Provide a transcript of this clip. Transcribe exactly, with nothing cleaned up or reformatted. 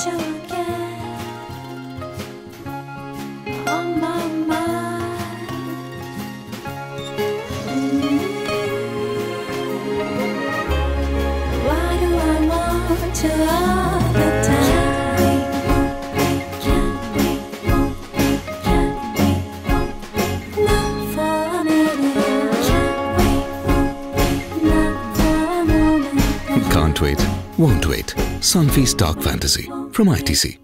you again on my mind. Why do I want you all the time? Can't wait, won't wait, can't wait, won't wait, not for a minute. Can't wait, won't wait, not for a moment. Can't wait, won't wait. Sunfeast Dark Fantasy from I T C.